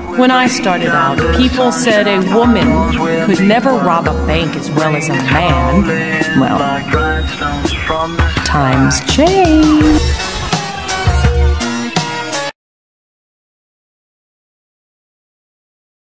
When I started out, people said a woman could never rob a bank as well as a man. Well, times change.